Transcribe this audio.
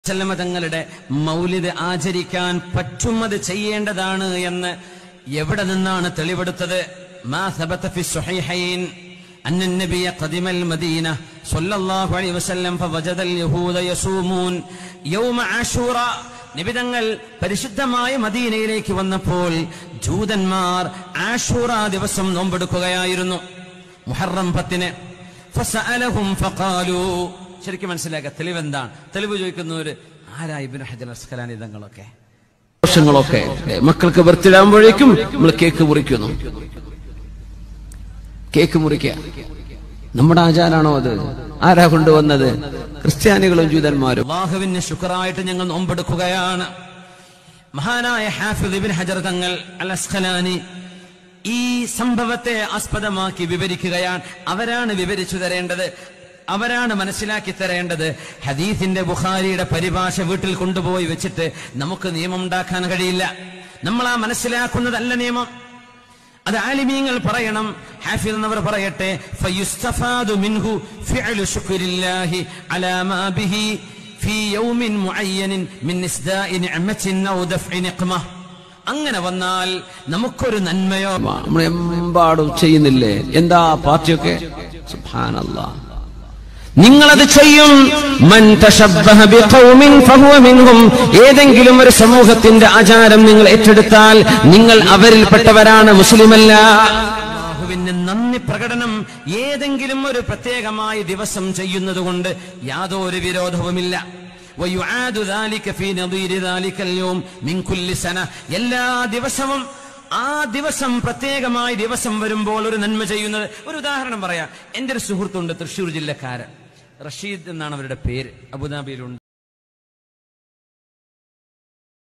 തങ്ങളുടെ മൗലിദ് ആചരിക്കാൻ പറ്റുന്നത് ചെയ്യേണ്ടതാണ് എന്ന് എവിടെ നിന്നാണ് തെളിവെടുത്തത്? മാ സബത ഫി സ്വഹീഹൈൻ അന്ന നബിയ ഖദിമൽ മദീന സ്വല്ലല്ലാഹു അലൈഹി വസല്ലം ഫവജദൽ യഹൂദ യസൂമൂൻ യൗമ ആശൂറ. നബി തങ്ങൾ പരിശുദ്ധമായ മദീനയിലേക്ക് വന്നപ്പോൾ ജൂതന്മാർ ആശൂറ ദിവസം നോമ്പെടുക്കുകയായിരുന്നു, മുഹറം 10. ഫസഅലഹും ഫഖാലു. ശരിക്കും മനസ്സിലാക്കുക തെളിവെന്താണ്? തെളിവ് ചോദിക്കുന്നവര് ആരാ? ഇബ്നു ഹജർ അസ്ഖലാനി തങ്ങളൊക്കെ. വർഷങ്ങളൊക്കെ മക്കൾക്ക് ബർത്ത്ഡേ ആകുമ്പോഴേക്കും നമ്മൾ കേക്ക് മുറിക്കുന്നു. കേക്ക് മുറിക്കുക നമ്മുടെ ആചാരാണോ അത്? ആരാ കൊണ്ടുവന്നത്? ക്രിസ്ത്യാനികളും ജൂതന്മാരും. അല്ലാഹുവിന് ശുക്റായിട്ട് ഞങ്ങൾ നോമ്പെടുക്കുകയാണ്. മഹാനായ ഹാഫിദ് ഇബ്നു ഹജർ തങ്ങൾ അൽ അസ്ഖലാനി ഈ സംഭവത്തെ ആസ്പദമാക്കി വിവരിക്കുകയാണ്. അവരാണ് വിവരിച്ചു തരേണ്ടത്, അവരാണ് മനസ്സിലാക്കി തരേണ്ടത്. ഹദീസിന്റെ ബുഖാരിയുടെ പരിഭാഷ വീട്ടിൽ കൊണ്ടുപോയി വെച്ചിട്ട് നമുക്ക് നിയമം ഉണ്ടാക്കാൻ കഴിയില്ല. നമ്മൾ ആ മനസ്സിലാക്കുന്നതല്ല നിയമം, അത് ആലിമീങ്ങൾ പറയണം. ഹാഫിദ് എന്നവർ പറയട്ടെ, ഫയുസ്തഫാദു മിൻഹു ഫിഅലു ശുക്രില്ലാഹി അലാ മാ ബിഹി ഫീ യൗമിൻ മുഅയ്യനിൻ മിൻ ഇസ്ദാഇ നിഅമത്തിൻ ഔ ദഫ്ഇ നിഖ്മ. അങ്ങനെ വന്നാൽ നമുക്കൊരു നന്മയോ നമ്മൾ എമ്പാടും ചെയ്യുന്നില്ലേ? എന്താ പാർട്ടിയൊക്കെ? സുബ്ഹാനല്ലാഹ്, നിങ്ങളത് ചെയ്യും. മൻ തശബ്ബഹ ബിഖൗമിൻ ഫഹുവ മിൻഹും. ഏതെങ്കിലും ഒരു സമൂഹത്തിന്റെ ആചാരം നിങ്ങൾ ഏറ്റെടുത്താൽ നിങ്ങൾ അവരിൽപ്പെട്ടവരാണ്, മുസ്ലിമല്ല. അല്ലാഹുവിന് നന്ദി പ്രകടനം ഏതെങ്കിലും ഒരു പ്രത്യേകമായ ദിവസം ചെയ്യുന്നത് കൊണ്ട് യാതൊരു വിരോധവുമില്ല. വയുആദു ദാലിക ഫീ നദീരി ദാലികൽ യൗം മിൻ കുല്ലി സന. എല്ലാ ദിവസവും ആ ദിവസം പ്രത്യേകമായ ദിവസം വരുമ്പോൾ ഒരു നന്മ ചെയ്യുന്നത്. ഒരു ഉദാഹരണം പറയാം. എന്റെ ഒരു സുഹൃത്തുണ്ട്, തൃശ്ശൂർ ജില്ലക്കാരൻ, റഷീദ് എന്നാണ് അവരുടെ പേര്, അബുദാബിയിലുണ്ട്.